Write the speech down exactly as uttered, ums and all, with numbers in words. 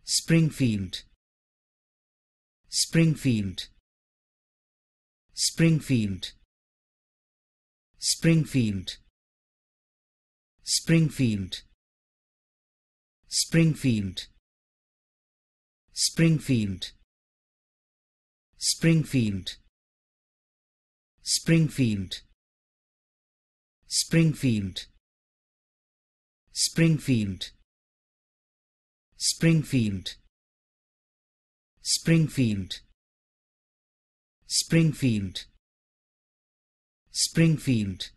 Springfield, Springfield, Springfield, Springfield, Springfield, Springfield, Springfield, Springfield, Springfield, Springfield, Springfield, Springfield, Springfield, Springfield, Springfield,